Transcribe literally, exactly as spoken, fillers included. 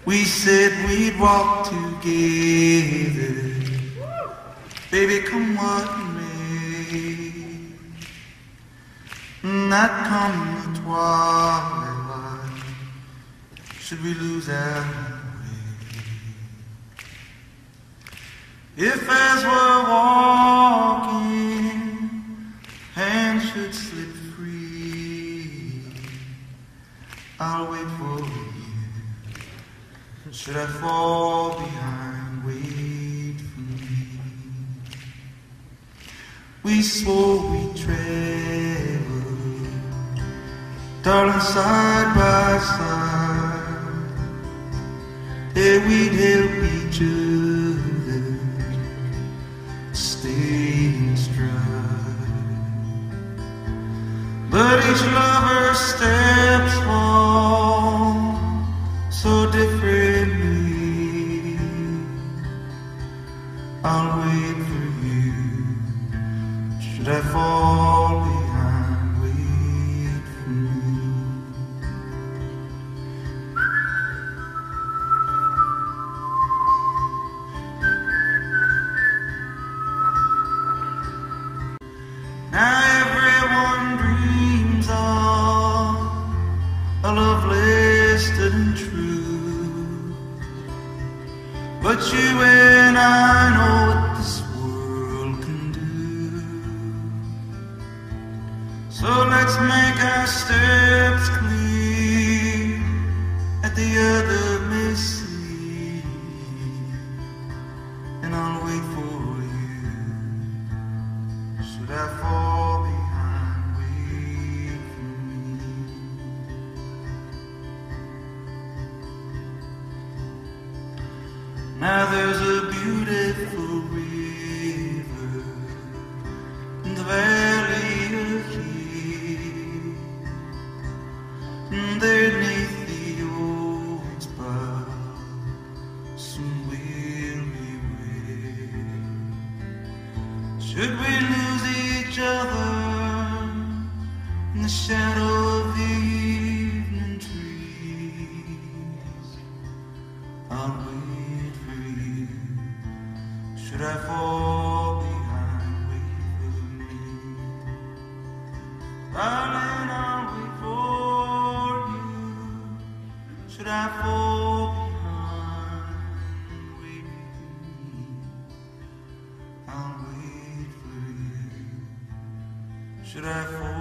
We said we'd walk together, baby, come what may. Not come the twilight, should we lose our way. If as we're walking, hands should slip free, I'll wait for you. Should I fall behind, wait for me. We swore we'd travel, darling, side by side. Yeah, we'd help each other stay in stride. But each lover's steps fall so differently. I'll wait for you. Should I fall behind, wait for me. Now everyone dreams of a love lasted and true, but you and I know what this world can do. So let's make our steps clear at the other may see, and I'll wait for you. Should I fall behind, wait for me. Now there's a beautiful river in the valley of here, and there 'neath the old spire soon we'll be wed. Should we lose each other in the shadow of the evening trees, I'll wait for you. Should I fall behind, wait for me. Darling, I'll wait for you. Should I fall behind, wait for me. I'll wait for you. Should I fall